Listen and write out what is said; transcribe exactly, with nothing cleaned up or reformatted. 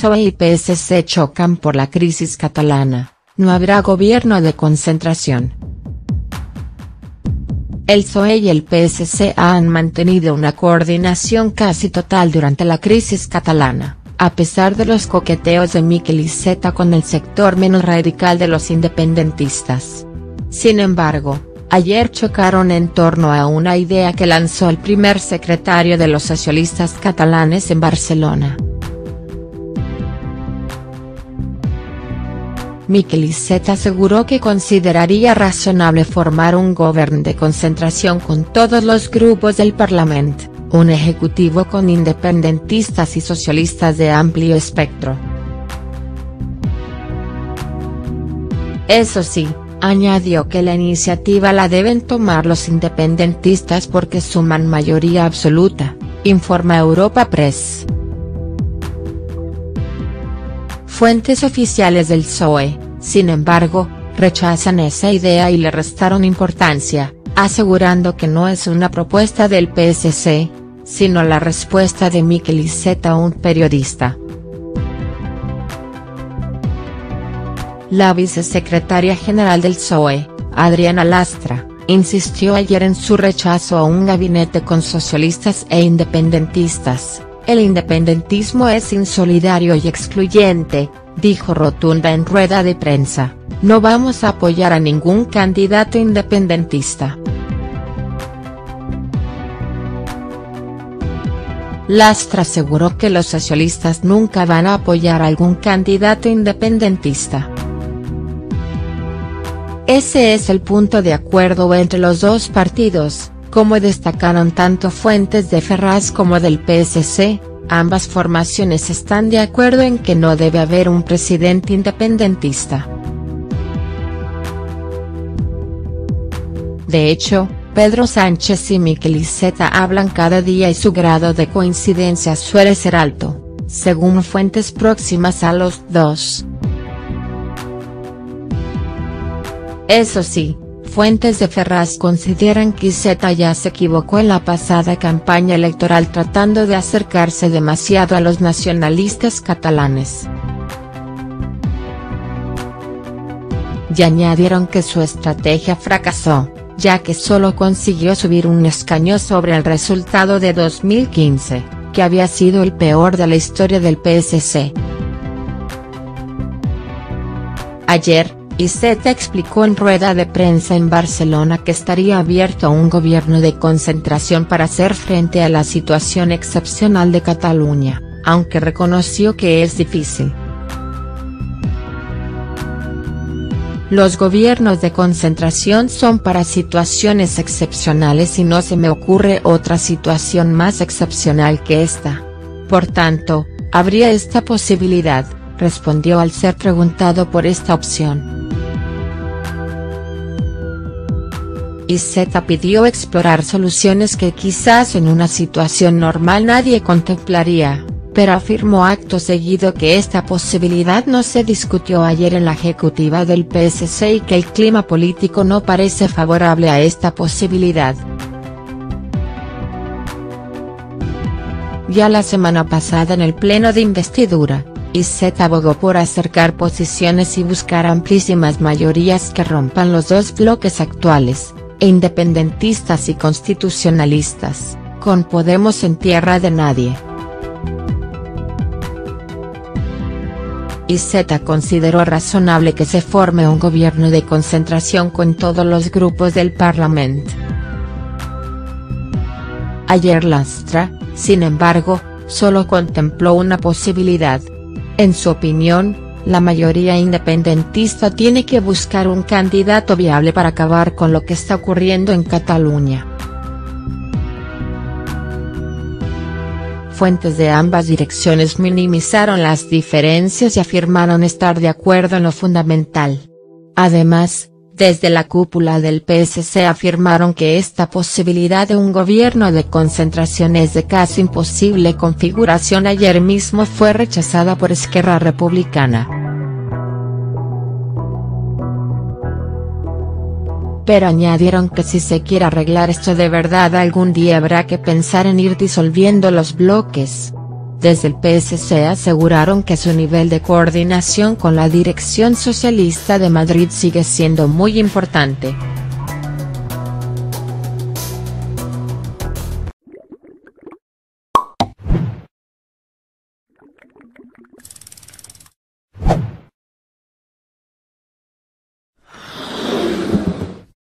P S O E y P S C chocan por la crisis catalana, no habrá gobierno de concentración. El P S O E y el P S C han mantenido una coordinación casi total durante la crisis catalana, a pesar de los coqueteos de Miquel Iceta con el sector menos radical de los independentistas. Sin embargo, ayer chocaron en torno a una idea que lanzó el primer secretario de los socialistas catalanes en Barcelona. Miquel Iceta aseguró que consideraría razonable formar un gobierno de concentración con todos los grupos del Parlamento, un ejecutivo con independentistas y socialistas de amplio espectro. Eso sí, añadió que la iniciativa la deben tomar los independentistas porque suman mayoría absoluta, informa Europa Press. Fuentes oficiales del P S O E, sin embargo, rechazan esa idea y le restaron importancia, asegurando que no es una propuesta del P S C, sino la respuesta de Miquel Iceta a un periodista. La vicesecretaria general del P S O E, Adriana Lastra, insistió ayer en su rechazo a un gabinete con socialistas e independentistas. El independentismo es insolidario y excluyente, dijo rotunda en rueda de prensa, no vamos a apoyar a ningún candidato independentista. Lastra aseguró que los socialistas nunca van a apoyar a algún candidato independentista. Ese es el punto de acuerdo entre los dos partidos, como destacaron tanto fuentes de Ferraz como del P S C, ambas formaciones están de acuerdo en que no debe haber un presidente independentista. De hecho, Pedro Sánchez y Miquel Iceta hablan cada día y su grado de coincidencia suele ser alto, según fuentes próximas a los dos. Eso sí, fuentes de Ferraz consideran que Iceta ya se equivocó en la pasada campaña electoral tratando de acercarse demasiado a los nacionalistas catalanes. Y añadieron que su estrategia fracasó, ya que solo consiguió subir un escaño sobre el resultado de dos mil quince, que había sido el peor de la historia del P S C. Ayer, Iceta explicó en rueda de prensa en Barcelona que estaría abierto a un gobierno de concentración para hacer frente a la situación excepcional de Cataluña, aunque reconoció que es difícil. Los gobiernos de concentración son para situaciones excepcionales y no se me ocurre otra situación más excepcional que esta. Por tanto, habría esta posibilidad, respondió al ser preguntado por esta opción. Iceta pidió explorar soluciones que quizás en una situación normal nadie contemplaría, pero afirmó acto seguido que esta posibilidad no se discutió ayer en la ejecutiva del P S C y que el clima político no parece favorable a esta posibilidad. Ya la semana pasada en el pleno de investidura, Iceta abogó por acercar posiciones y buscar amplísimas mayorías que rompan los dos bloques actuales, independentistas y constitucionalistas, con Podemos en tierra de nadie. Iceta consideró razonable que se forme un gobierno de concentración con todos los grupos del Parlamento. Ayer Lastra, sin embargo, solo contempló una posibilidad. En su opinión, la mayoría independentista tiene que buscar un candidato viable para acabar con lo que está ocurriendo en Cataluña. Fuentes de ambas direcciones minimizaron las diferencias y afirmaron estar de acuerdo en lo fundamental. Además, desde la cúpula del P S C afirmaron que esta posibilidad de un gobierno de concentración es de casi imposible configuración. Ayer mismo fue rechazada por Esquerra Republicana. Pero añadieron que si se quiere arreglar esto de verdad algún día habrá que pensar en ir disolviendo los bloques. Desde el P S C aseguraron que su nivel de coordinación con la dirección socialista de Madrid sigue siendo muy importante.